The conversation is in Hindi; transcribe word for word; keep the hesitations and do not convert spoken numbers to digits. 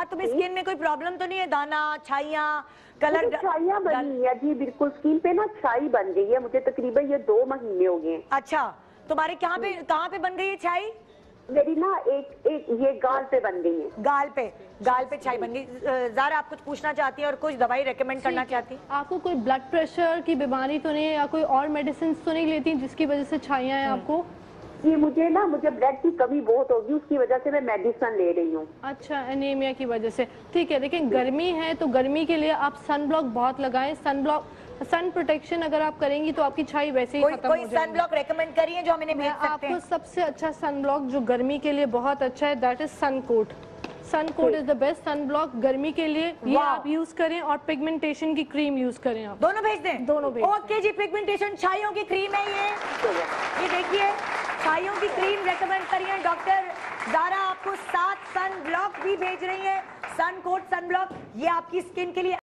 तुम्हें स्किन में कोई प्रॉब्लम तो नहीं है? दाना, छाइयाँ, कलर? छाइयाँ बनी है जी, बिल्कुल स्किन पे ना छाई बन गई है, मुझे तकरीबन ये दो महीने हो गए। अच्छा, तुम्हारे कहाँ पे कहाँ पे बन गई है छाई? मेरी ना एक एक ये गाल पे बन गई है। गाल पे, गाल पे छाई बन गई। ज़ारा आप कुछ पूछना चाहती है और कुछ दवाई रेकमेंड करना चाहती है? आपको कोई ब्लड प्रेशर की बीमारी तो नहीं है या कोई और मेडिसिन तो नहीं लेती जिसकी वजह से छाइयाँ हैं आपको? ये मुझे ना मुझे ब्लड की कमी बहुत होगी, उसकी वजह से मैं मेडिसिन ले रही हूँ। अच्छा, एनीमिया की वजह से। ठीक है, देखिए गर्मी है तो गर्मी के लिए आप सन ब्लॉक बहुत लगाएं। सन ब्लॉक, सन प्रोटेक्शन अगर आप करेंगी तो आपकी छाई वैसे ही खत्म हो जाएगी। कोई सन ब्लॉक रेकमेंड करिए जो हम इन्हें भेज सकते हैं? आपको सबसे अच्छा सन ब्लॉक जो गर्मी के लिए बहुत अच्छा है, that is sun coat. Sun coat is the best sunblock गर्मी के लिए। ये आप यूज करें और पिगमेंटेशन की क्रीम यूज करें। आप दोनों भेज दें? दोनों भेज। ओके जी, पिगमेंटेशन छाइयों की क्रीम है ये। ये देखिए, छाइयों की क्रीम रेकमेंड करिए। डॉक्टर ज़ारा आपको सात सन ब्लॉक भी भेज रही है। सन कोट, सन ब्लॉक, ये आपकी स्किन के लिए